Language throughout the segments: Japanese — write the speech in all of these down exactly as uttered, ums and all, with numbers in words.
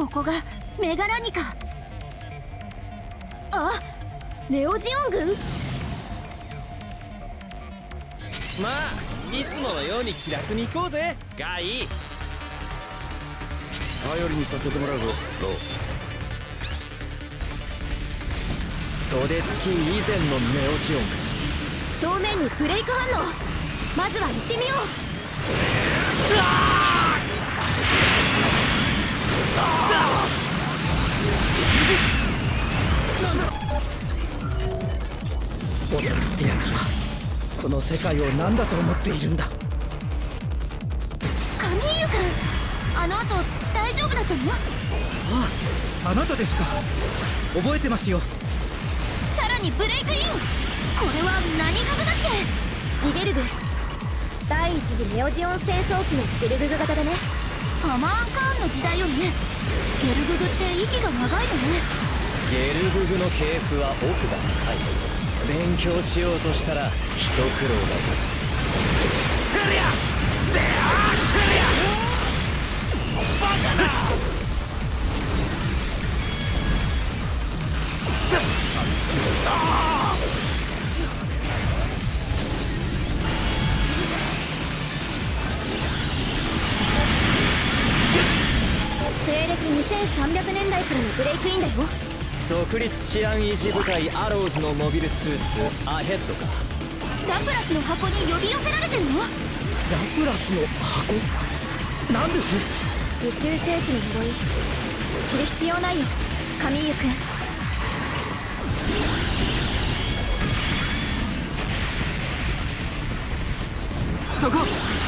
ここがメガラニカ。あ、ネオジオン軍。 まあいつものように気楽に行こうぜガイ。 頼りにさせてもらうぞロー。 袖付き以前のネオジオン軍。 正面にブレイク反応。まずは行ってみよう。 オタクってやつはこの世界を何だと思っているんだ。 カミーユ君、あの後大丈夫だったの？ ああ、あなたですか。覚えてますよ。 さらにブレイクイン。これは何ググだっけ？リゲルグ。第一次ネオジオン戦争機のゲルググ型だね。タマーンカーンの時代よね。ゲルググって息が長いのね。 ゲルググの系譜は奥が深い。勉強しようとしたら一苦労だぞ。テリアデアテリアバカな。 西暦にせんさんびゃくねんだいからのブレイクインだよ。 独立治安維持部隊アローズのモビルスーツアヘッドか。 ラプラスの箱に呼び寄せられてるの？ ラプラスの箱？なんです？ 宇宙世紀の呪い。知る必要ないよカミーユ君。 そこ。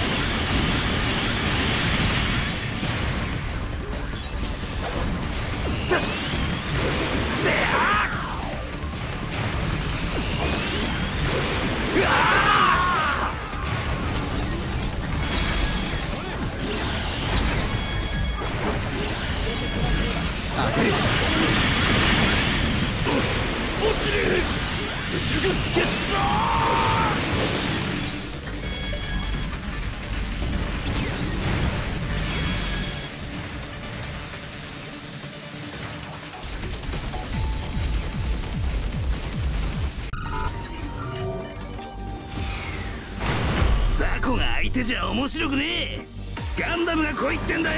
雑魚が相手じゃ面白くねえ。ガンダムが来いってんだよ。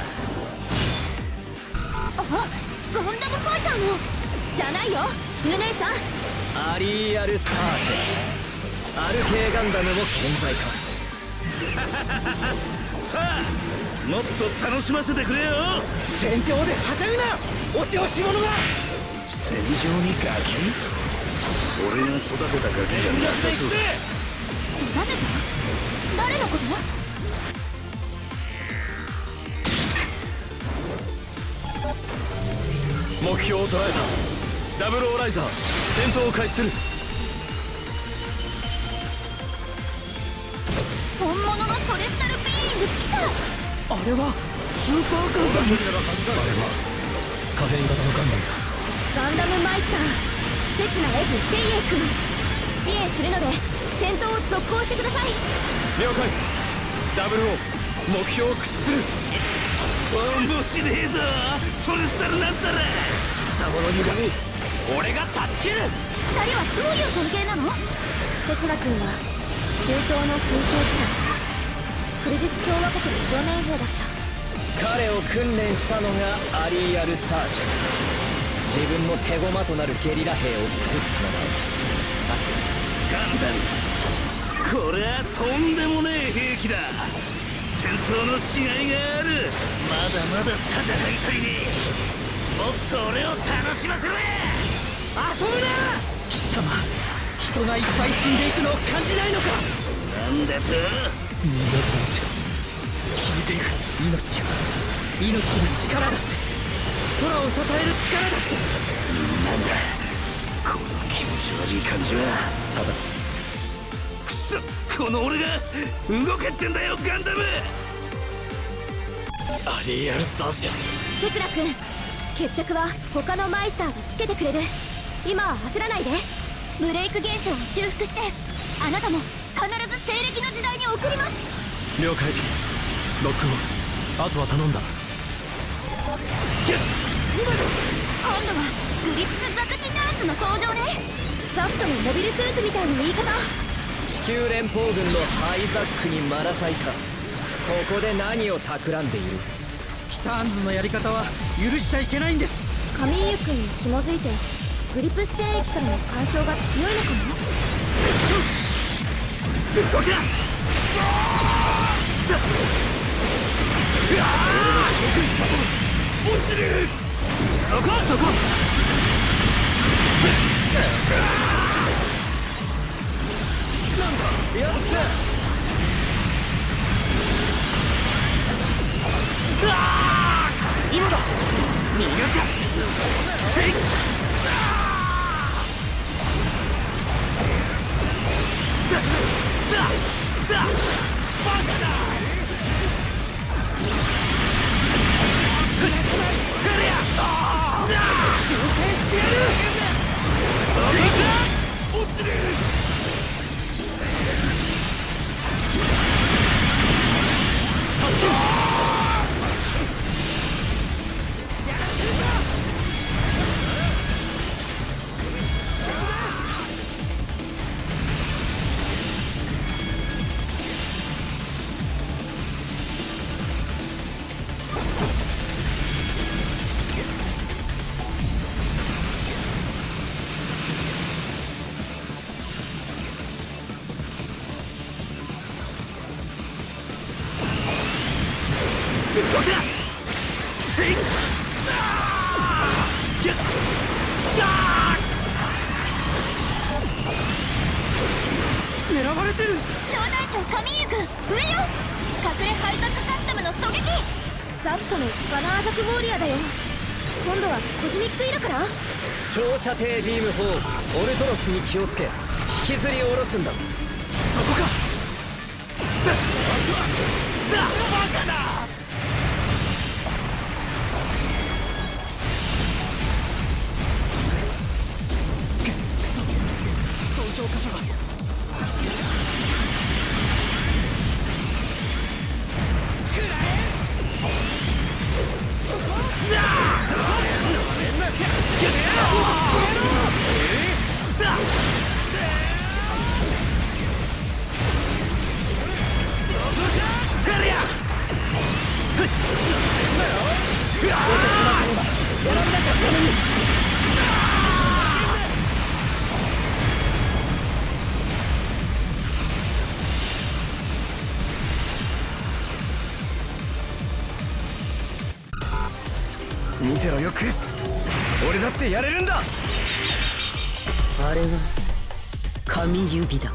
あ、ガンダムファイターのじゃないよユネさん。 アリーアルサーシェス。アル系ガンダムも健在か。 さあもっと楽しませてくれよ。 戦場ではしゃぐなお調子者が。 戦場にガキ？俺が育てたガキじゃなさそうだ。 育てた？誰のこと？ 目標を捉えた。ダブルオーライザー戦闘を開始する。 本物のソレスタルビーイング来た。 あれはスーパーガンダム。 可変型のガンダムだ。 ガンダムマイスター刹那 F セイエイ君、支援するので戦闘を続行してください。 了解。ダブルオー目標を駆逐する。 面白えぞソレスタルなんたら。 貴様の歪み俺が断ち切る。 二人はどういう関係なの？刹那君は中東の紛争時代クルジス共和国の少年兵だった。 彼を訓練したのがアリーアルサーシェス。自分の手駒となるゲリラ兵を作ったのだ。 ガンダムこれはとんでもねえ兵器だ。戦争のしがいがある。まだまだ戦いたいね。もっと俺を楽しませろや。 遊ぶな貴様。人がいっぱい死んでいくのを感じないのか。 なんだと？ 人間の命が消えていく。命は命の力だって。空を支える力だって。 なんだこの気持ち悪い感じは。ただくそこの俺が動けってんだよガンダム。 アリーアルサーシェス。 刹那君、決着は他のマイスターがつけてくれる。今は焦らないで。ブレイク現象を修復してあなたも必ず西暦の時代に送ります。 了解。ロックオン。あとは頼んだ。 度はグリップスザクティターンズの登場ね。ザフトのモビルスーツみたいな言い方。 地球連邦軍のハイザックにマラサイか。ここで何を企んでいる。 ティターンズのやり方は許しちゃいけないんです。 カミーユ君に紐づいてグリプス戦役からの干渉が強いのかも。 動きだ。落ちる。そこそこ。 なんだやっちゃ今だ。逃がすか。せい。ザザザバカだ。クリア。修正してやる。落ちる。動きだ。せい。狙われてる。 小隊長カミーユ君上よ。隠れハイザックカスタムの狙撃。ザフトのバナーザクウォーリアだよ。今度はコズミックイラから。 長射程ビーム砲オルトロスに気をつけ引きずり下ろすんだ。 そこか。ザザバカだ。損傷箇所が。見てろよクリス。俺だってやれるんだ。 あれが神指だ。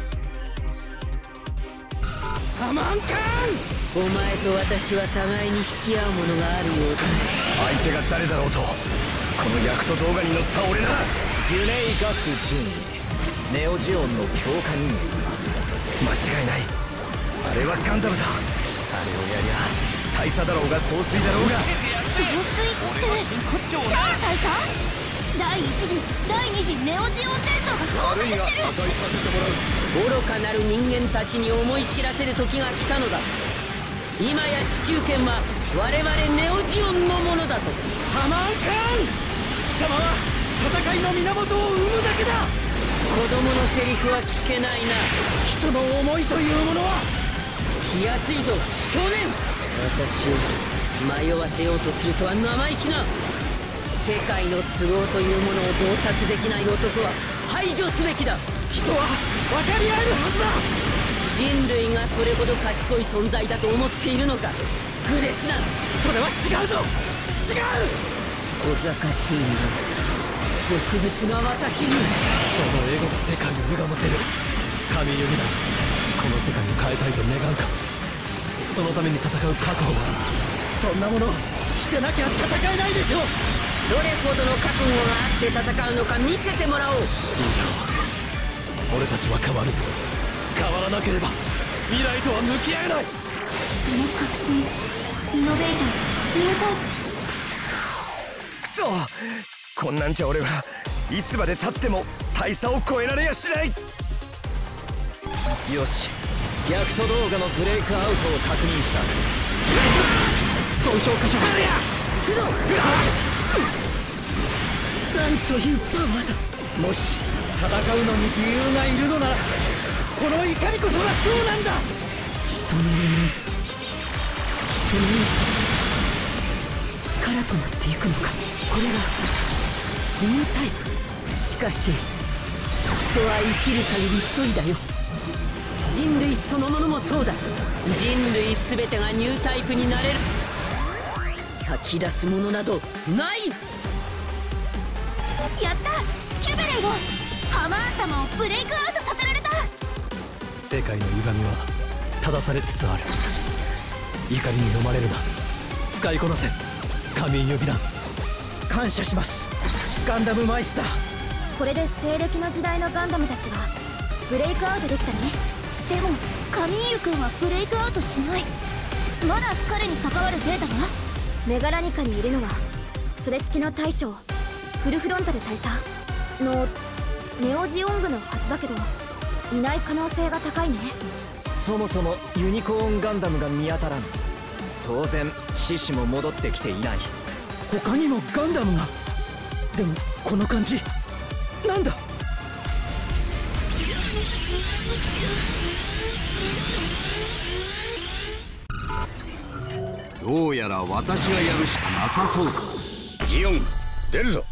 ハマンカーン。 お前と私は互いに引き合うものがあるようだ。 相手が誰だろうとこのヤクト動画に乗った俺な。 ギュネイガスじゅうにネオジオンの強化人間違いない。あれはガンダムだ。あれをやりゃ大佐だろうが総帥だろうが。 総帥ってシャア大佐。第一次第二次ネオジオン戦争が間悪いが破壊させてもらう。 愚かなる人間たちに思い知らせる時が来たのだ。今や地球圏は我々ネオジオンのものだと。 ハマンカーン。貴様は戦いの源を生むだけだ。 子供のセリフは聞けないな。 人の思いというものは来やすいぞ少年。私を迷わせようとするとは生意気な。世界の都合というものを洞察できない男は排除すべきだ。 人は分かり合えるはずだ。 人類がそれほど賢い存在だと思っているのか。愚劣な。 それは違うぞ。違う。 小賢しいんだ。俗物が私に。 そのエゴが世界を歪ませる神指だ。この世界を変えたいと願うか。そのために戦う覚悟はそんなものしてなきゃ戦えないでしょ。 どれほどの覚悟があって戦うのか見せてもらおう。いいだろう。俺たちは変わる。変わらなければ未来とは向き合えない。 この革新イノベーターニュータイプ。 くそ。こんなんじゃ俺はいつまでたっても大佐を超えられやしない。 よし、ヤクト動画のブレイクアウトを確認した。 損傷箇所がくぞ。なんというパワーだ。 もし戦うのに理由がいるのならこの怒りこそがそうなんだ。 人の夢、人の意志、力となっていくのか。これがニュータイプ。しかし人は生きる限り一人だよ。人類そのものもそうだ。人類全てがニュータイプになれる。吐き出すものなどない。 やった、キュベレイをハマーン様をブレイクアウトさせられた。 世界の歪みは正されつつある。怒りに飲まれるな。使いこなせ神指弾。 感謝します、ガンダムマイスター。 これで西暦の時代のガンダムたちがブレイクアウトできたね。でもカミーユ君はブレイクアウトしない。まだ彼に関わるデータが。メガラニカにいるのはそれ付きの大将フルフロンタル大佐のネオジオングのはずだけど、いない可能性が高いね。 そもそもユニコーンガンダムが見当たらん。当然獅子も戻ってきていない。 他にもガンダムが。でもこの感じなんだ。 どうやら私がやるしかなさそうだ。ジオン出るぞ。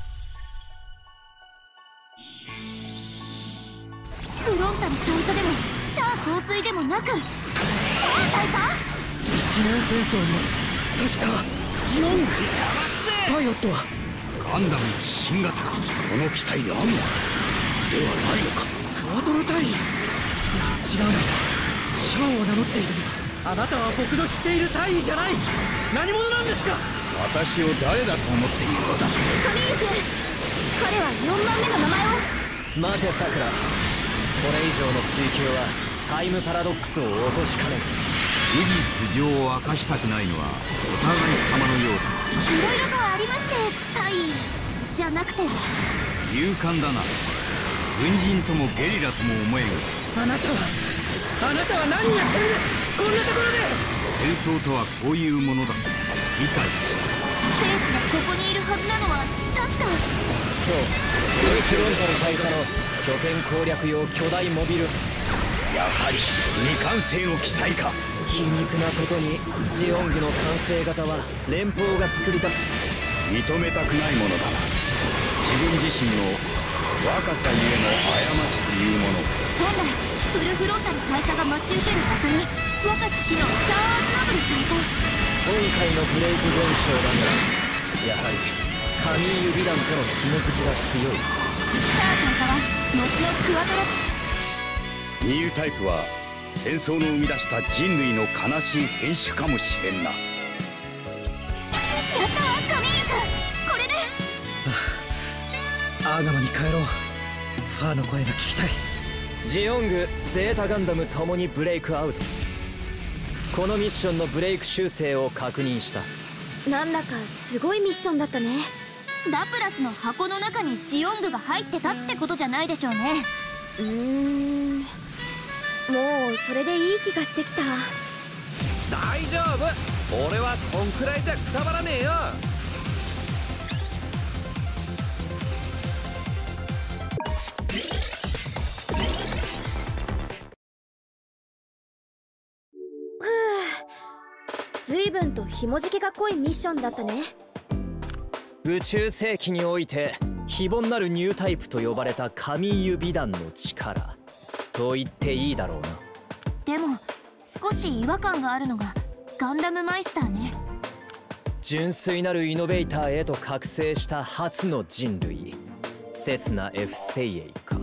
フロンタル大佐でもシャア総帥でもなくシャア大佐。 一年戦争の確かジオング。パイロットはガンダムの新型か。この機体であんのではないのか。 クワトロ隊。いや違うな。シャアを名乗っている。あなたは僕の知っている大尉じゃない。何者なんですか。 私を誰だと思っているのだ。 カミーユ君、彼はよんばんめの名前を。 待てさくら、これ以上の追求はタイムパラドックスを起こしかねん。 無事素性を明かしたくないのはお互い様のようだ。 いろいろとありまして、大尉じゃなくて。 勇敢だな。軍人ともゲリラとも思えん。 あなたはあなたは何やってるんです。こんなところで。 戦争とはこういうものだと理解した。 戦士がここにいるはずなのは確か。 そう、フルフロンタル大佐の拠点攻略用巨大モビル。 やはり未完成の機体か。 皮肉なことにジオングの完成型は連邦が作りた。 認めたくないものだな。自分自身の若さゆえの過ちというもの。 本来フルフロンタル大佐が待ち受ける場所に若き日のシャア・アズナブル大佐。 今回のブレイク現象だが、やはり神指弾との紐づきが強い。 シャア大佐は後のクワトロ。 ニュータイプは戦争の生み出した人類の悲しい変種かもしれんな。 やったわカミーユ君、これで。 アーガマに帰ろう。ファーの声が聞きたい。 ジオング、ゼータガンダムともにブレイクアウト。このミッションのブレイク修正を確認した。 なんだかすごいミッションだったね。ラプラスの箱の中にジオングが入ってたってことじゃないでしょうね。うーん、もうそれでいい気がしてきた。 大丈夫、俺はこんくらいじゃくたばらねえよ。 随分と紐付けが濃いミッションだったね。 宇宙世紀において非凡なるニュータイプと呼ばれた神指弾の力と言っていいだろうな。 でも少し違和感があるのがガンダムマイスターね。 純粋なるイノベーターへと覚醒した初の人類、刹那 F 精鋭か。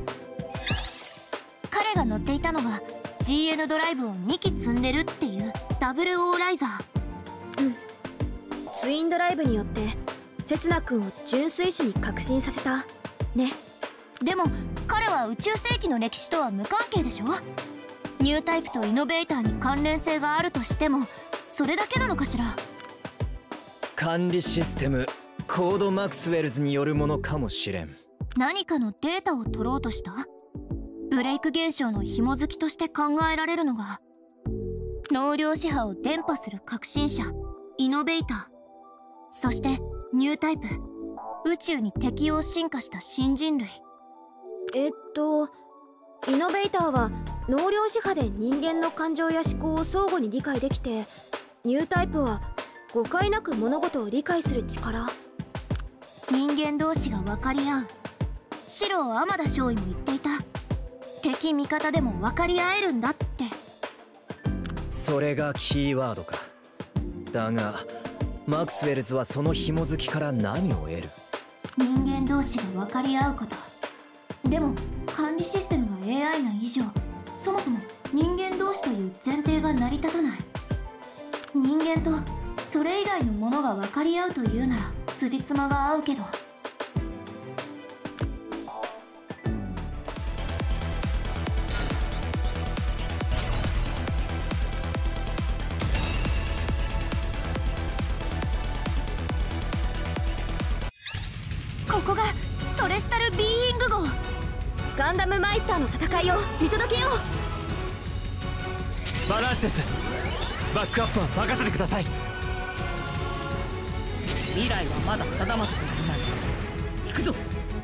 彼が乗っていたのは ジーエヌ ドライブをにき積んでるっていうダブルオーライザー。うん、ツインドライブによって刹那君を純粋種に革新させたね。でも彼は宇宙世紀の歴史とは無関係でしょ。ニュータイプとイノベーターに関連性があるとしてもそれだけなのかしら。 管理システムコードマクスウェルズによるものかもしれん。 何かのデータを取ろうとした。ブレイク現象の紐づきとして考えられるのが納涼紙波を伝播する革新者イノベータそしてニュータイプ、宇宙に適応進化した新人類。えっとイノベーターは能量子波で人間の感情や思考を相互に理解できて、ニュータイプは誤解なく物事を理解する力。人間同士が分かり合う。白天田少尉も言っていた。敵味方でも分かり合えるんだって。 それがキーワードか。だがマクスウェルズはその紐づきから何を得る？ 人間同士が分かり合うこと。でも管理システムが エーアイ な以上、そもそも人間同士という前提が成り立たない。人間とそれ以外のものが分かり合うというなら辻褄が合うけど。ここがソレスタルビーイング号。ガンダムマイスターの戦いを見届けよう。 バランスです。バックアップは任せてください。 未来はまだ定まっていない。行くぞ。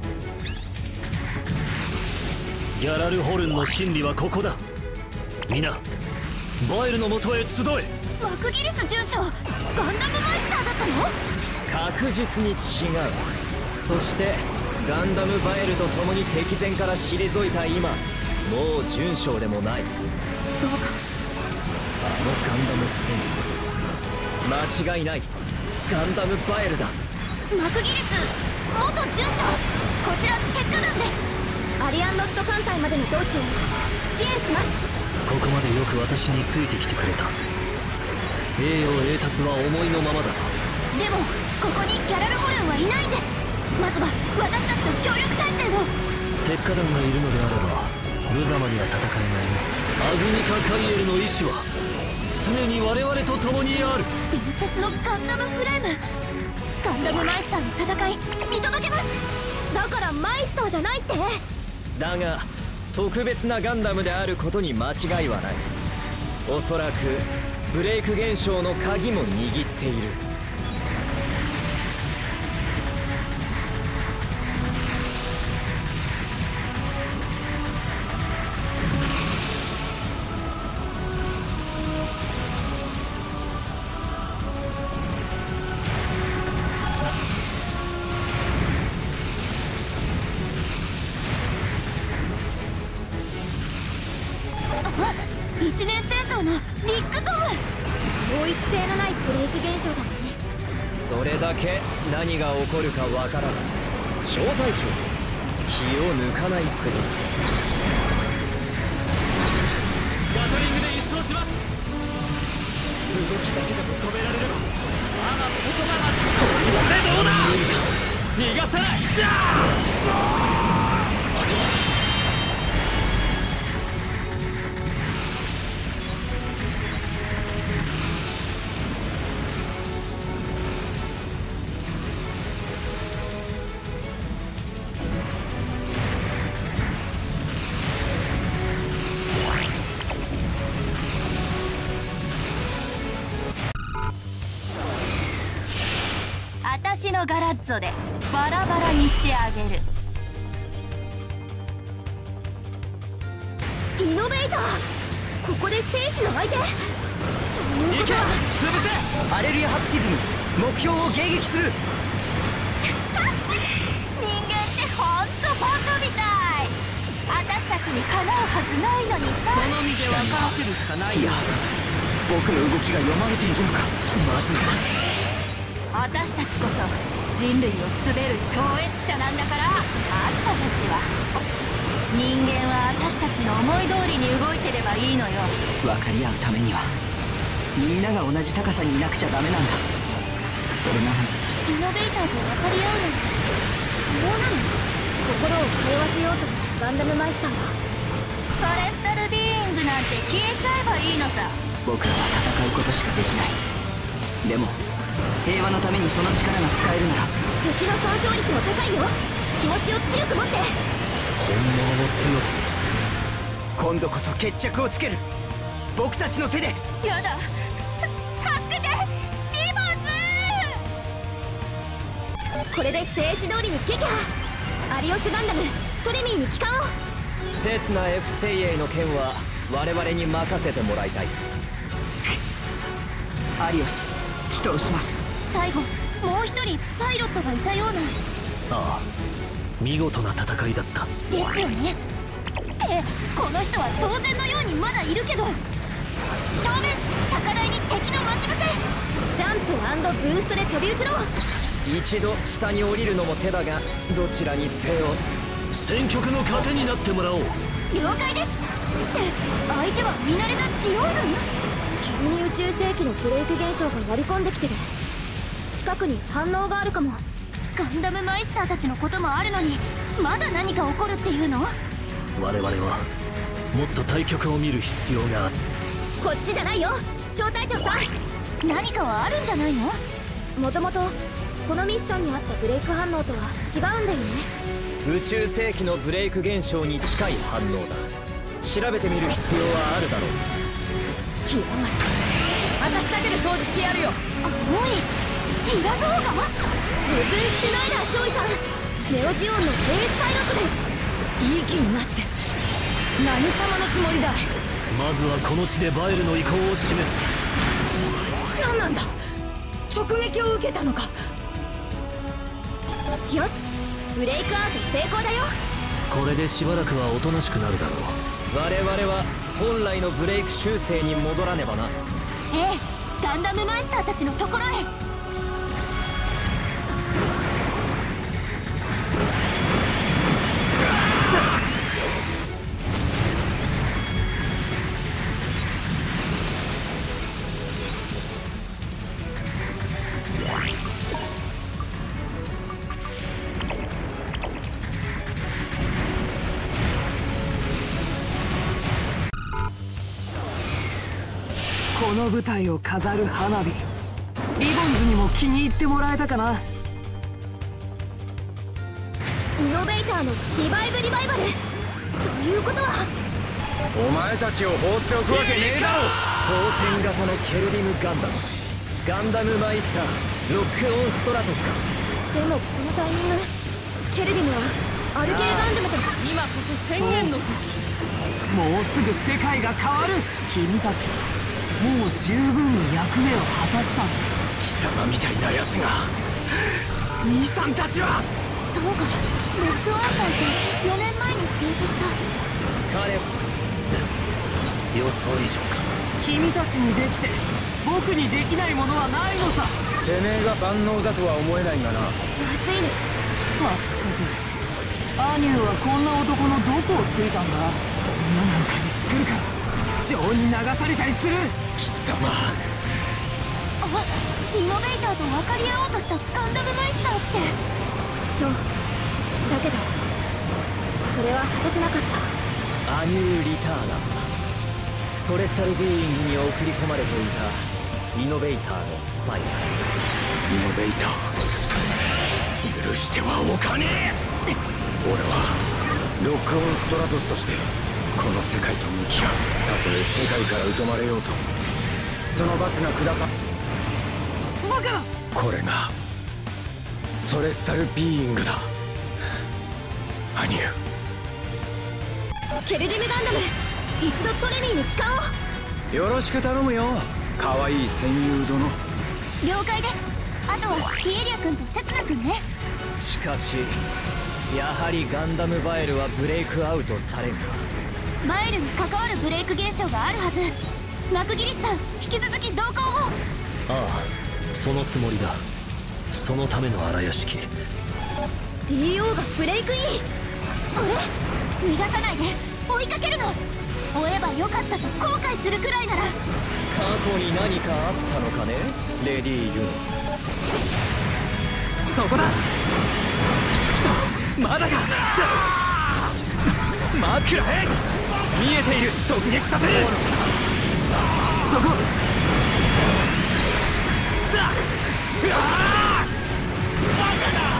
ギャラルホルンの真理はここだ。皆バエルの元へ集え。 マクギリス准将、ガンダムマイスターだったの？ 確実に違う。そしてガンダムバエルと共に敵前から退いた今、もう準将でもない。 そうか。 あのガンダムスレイ、間違いない。ガンダムバエルだ。 マクギリス元准将、こちら鉄火団です。アリアンロット艦隊までの道中支援します。 ここまでよく私についてきてくれた。栄誉栄達は思いのままだぞ。 でもここにギャラルホルンはいないんです。まずは私たちの協力体制を。 鉄火団がいるのであれば無様には戦えないね。アグニカ・カイエルの意志は常に我々と共にある。 伝説のガンダムフレーム、ガンダムマイスターの戦い見届けます。だからマイスターじゃないって。 だが特別なガンダムであることに間違いはない。おそらくブレイク現象の鍵も握っている。 一年戦争のビッグコム。統一性のないブレイク現象だね。 それだけ何が起こるかわからない。小隊長、気を抜かないことだ。ガトリングで一掃します。動きだけでも止められれば我が言葉がこれどうだ。逃がさない。 私のガラッツォでバラバラにしてあげる。イノベーター、ここで生死の相手ということは。 潰せ。アレルヤハプティズム、目標を迎撃する。 人間ってほんとバカみたい。私たちにかなうはずないのにさ。 その身で分からせるしかない。 いや、僕の動きが読まれているのか。まずい。 私たちこそ人類を滑る超越者なんだから。あんたたちは人間は私たちの思い通りに動いてればいいのよ。 分かり合うためにはみんなが同じ高さにいなくちゃダメなんだ。それなのにイノベーターと分かり合うなんて可能なの？心を通わせようとしたガンダムマイスターはソレスタルビーイングなんて消えちゃえばいいのさ。 僕らは戦うことしかできない。でも平和のためにその力が使えるなら。 敵の損傷率も高いよ。気持ちを強く持って。 本物の強さ。 今度こそ決着をつける。僕たちの手で。 やだ、助けてリボンズ。 これで静止通りに撃破。アリオスガンダムトレミーに帰還を。 刹那 F 精鋭の件は我々に任せてもらいたい。 アリオス祈祷します。 最後もう一人パイロットがいたような。 ああ、見事な戦いだった。 ですよね。ってこの人は当然のようにまだいるけど。正面高台に敵の待ち伏せ。ジャンプ&ブーストで飛び移ろう。 一度下に降りるのも手だが、どちらにせよ戦局の糧になってもらおう。 了解です。って相手は見慣れたジオン軍。急に宇宙世紀のブレイク現象が割り込んできてる。近くに反応があるかも。ガンダムマイスターたちのこともあるのにまだ何か起こるっていうの。 我々はもっと対局を見る必要が。 こっちじゃないよ小隊長さん。何かはあるんじゃないの。もともとこのミッションにあったブレイク反応とは違うんだよね。 宇宙世紀のブレイク現象に近い反応だ。調べてみる必要はあるだろう。 気が私だけで掃除してやるよ。 あ、おいギラ動画。レブン・シュナイダー少尉さん、ネオジオンのエースパイロットで。 いい気になって何様のつもりだ。 まずはこの地でバエルの意向を示す。 何なんだ、直撃を受けたのか。 よし、ブレイクアウト成功だよ。 これでしばらくはおとなしくなるだろう。 我々は本来のブレイク習性に戻らねばな。 ええ、ガンダムマイスターたちのところへ。 この舞台を飾る花火、リボンズにも気に入ってもらえたかな。 イノベーターのリバイブリバイバルということは。 お前たちを放っておくわけねえだろ。 光線型のケルディムガンダム、ガンダムマイスターロックオンストラトスか。 でもこのタイミング、ケルディムはアルゲーガンダムと。 今こそ宣言の時。 もうすぐ世界が変わる。君たちはもう十分に役目を果たしたんだ。 貴様みたいなやつが。兄さんたちは。 そうか、ロックオンさんってよねんまえに戦死した。 彼予想以上か。 君たちにできて僕にできないものはないのさ。 てめえが万能だとは思えないがな。 まずいね。 まったく、アニューはこんな男のどこを好いたんだ。女なんかに作るから情に流されたりする。 貴様。 あ、イノベーターと分かり合おうとしたガンダムマイスターって。そうだけどそれは果たせなかった。 アニュー・リターナー、ソレスタルビーイングに送り込まれていたイノベーターのスパイだ。 イノベーター、許してはおかねえ。俺はロックオンストラトスとしてこの世界と向き合う。たとえ世界から疎まれようとその罰が下さ。 バカだ。 これがソレスタルビーイングだ。アニュー。 ケルディムガンダム、一度トレミーに帰還を。 よろしく頼むよ、かわいい戦友殿。 了解です。あとはティエリア君とセツナ君ね。 しかしやはりガンダムバエルはブレイクアウトされんか。 バエルに関わるブレイク現象があるはず。マクギリスさん、引き続き同行を。 ああ、そのつもりだ。そのための荒屋敷。 ディーオー がブレイクイン。あれ、逃がさないで追いかけるの。追えばよかったと後悔するくらいなら。 過去に何かあったのかね、レディー・ユン。 そこだ。まだか。 枕へ。見えている。直撃させる。 そこ。 うわあ、バカだ。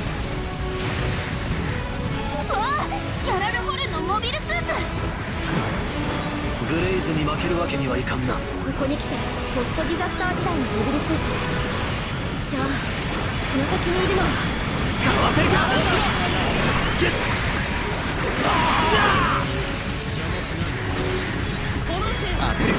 わあ、キャラルホルンのモビルスーツ。 はいかんな。 ここに来てポストディザスター時代のモビルスーツ。じゃあこの先にいるのはかわせるか。ゲッ当てる。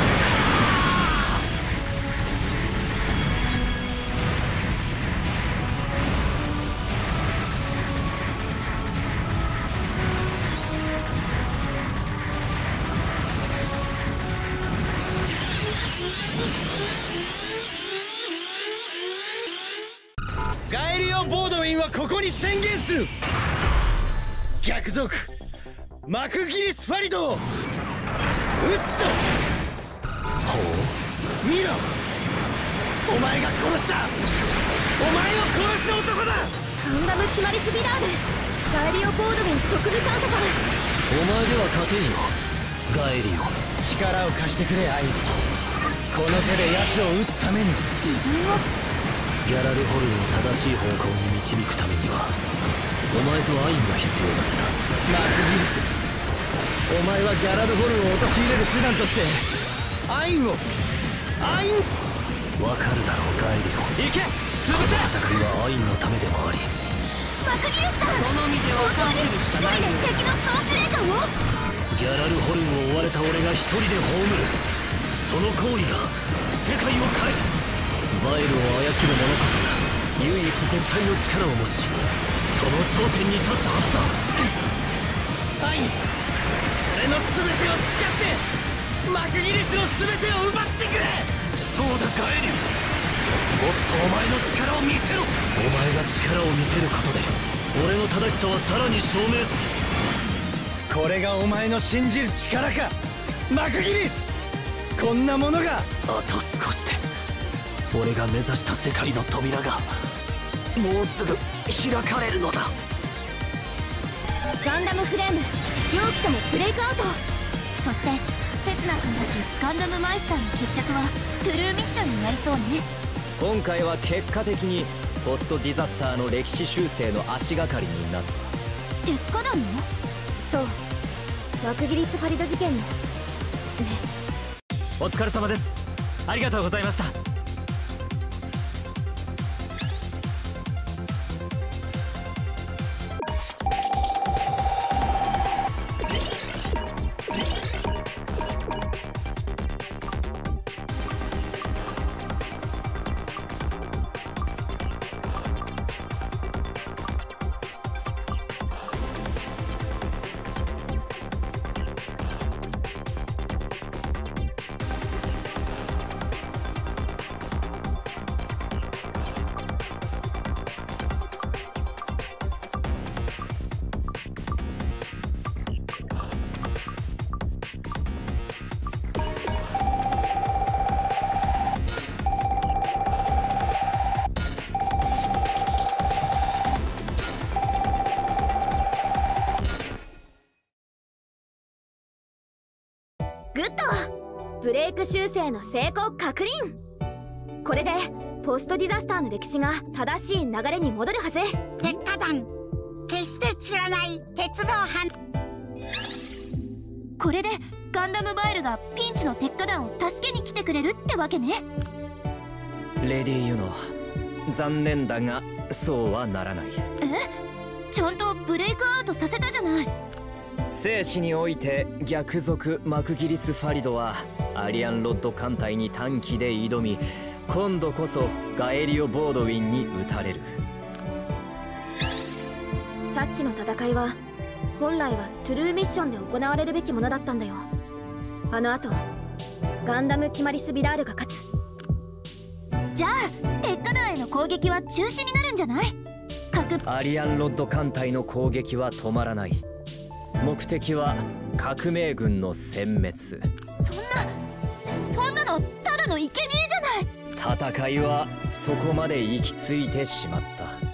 ガエリオ・ボードウィンはここに宣言する。逆賊マクギリス・ファリドを撃った。ほう、見ろ、お前が殺した、お前を殺した男だ。 ガンダム決まりスビラール、ガエリオ・ボードウィン特務探査官。 お前では勝てんよガエリオ。 力を貸してくれアイ。この手で奴を撃つために。 自分をギャラルホルンを正しい方向に導くためにはお前とアインが必要だった。 マクギリス、お前はギャラルホルンを陥れる手段としてアインをアインわかるだろうガエリオ。 行け、潰せ。 戦いはアインのためでもあり。 マクギリスさん、 その身で犯せるしかないよ。 一人で敵の総司令官を。 ギャラルホルンを追われた俺が一人で葬る。その行為が世界を変える。バイルを操る者こそが唯一絶対の力を持ち、その頂点に立つはずだ。 アイン、俺の全てを使ってマクギリスの全てを奪ってくれ。 そうだガエリオ、もっとお前の力を見せろ。お前が力を見せることで俺の正しさはさらに証明する。 これがお前の信じる力かマクギリス。こんなものが。 あと少しで俺が目指した世界の扉がもうすぐ開かれるのだ。 ガンダムフレーム、両機ともブレイクアウト。そしてセツナ君たちガンダムマイスターの決着はトゥルーミッションになりそうね。 今回は結果的にポストディザスターの歴史修正の足がかりになった。 鉄火団の？そう、マクギリス・ファリド事件のね。 お疲れ様です。ありがとうございました。 グッド、ブレイク修正の成功確認。これでポストディザスターの歴史が正しい流れに戻るはず。 鉄火団、決して散らない鉄道班。 これでガンダムバイルがピンチの鉄火団を助けに来てくれるってわけね。 レディーユノ、残念だがそうはならない。 え、ちゃんとブレイクアウトさせたじゃない。 生死において逆賊マクギリス・ファリドはアリアンロッド艦隊に短期で挑み、今度こそガエリオ・ボードウィンに撃たれる。 さっきの戦いは本来はトゥルーミッションで行われるべきものだったんだよ。あの後ガンダムキマリス・ビダールが勝つ。じゃあ鉄火団への攻撃は中止になるんじゃない？核アリアンロッド艦隊の攻撃は止まらない。目的は革命軍の殲滅。 そんなそんなのただの生贄じゃない。 戦いはそこまで行き着いてしまった。